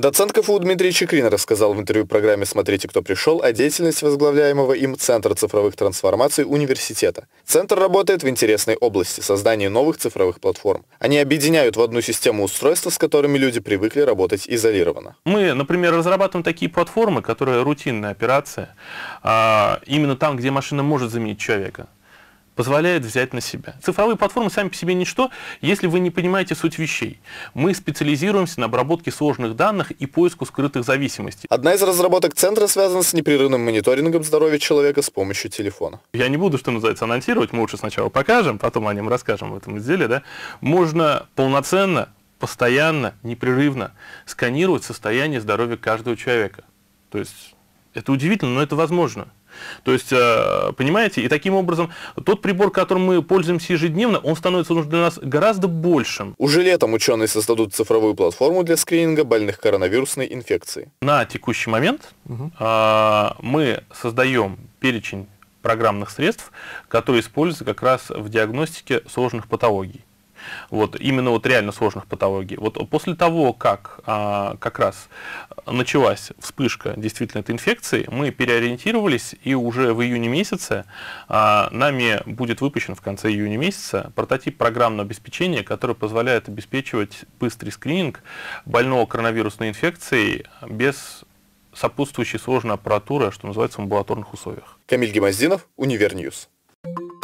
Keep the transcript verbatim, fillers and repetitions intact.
Доцент КФУ Дмитрий Чекрин рассказал в интервью программе «Смотрите, кто пришел» о деятельности возглавляемого им Центра цифровых трансформаций университета. Центр работает в интересной области – создании новых цифровых платформ. Они объединяют в одну систему устройства, с которыми люди привыкли работать изолированно. Мы, например, разрабатываем такие платформы, которые рутинная операция, именно там, где машина может заменить человека, позволяет взять на себя. Цифровые платформы сами по себе ничто, если вы не понимаете суть вещей. Мы специализируемся на обработке сложных данных и поиску скрытых зависимостей. Одна из разработок центра связана с непрерывным мониторингом здоровья человека с помощью телефона. Я не буду, что называется, анонсировать, мы лучше сначала покажем, потом о нем расскажем в этом изделии. Да? Можно полноценно, постоянно, непрерывно сканировать состояние здоровья каждого человека. То есть это удивительно, но это возможно. То есть, понимаете, и таким образом тот прибор, которым мы пользуемся ежедневно, он становится для нас гораздо большим. Уже летом ученые создадут цифровую платформу для скрининга больных коронавирусной инфекцией. На текущий момент угу. мы создаем перечень программных средств, которые используются как раз в диагностике сложных патологий. Вот, именно вот реально сложных патологий. Вот после того, как а, как раз началась вспышка действительно этой инфекции, мы переориентировались, и уже в июне месяце а, нами будет выпущен в конце июня месяца прототип программного обеспечения, который позволяет обеспечивать быстрый скрининг больного коронавирусной инфекцией без сопутствующей сложной аппаратуры, что называется, в амбулаторных условиях. Камиль Гемоздинов, Универньюз.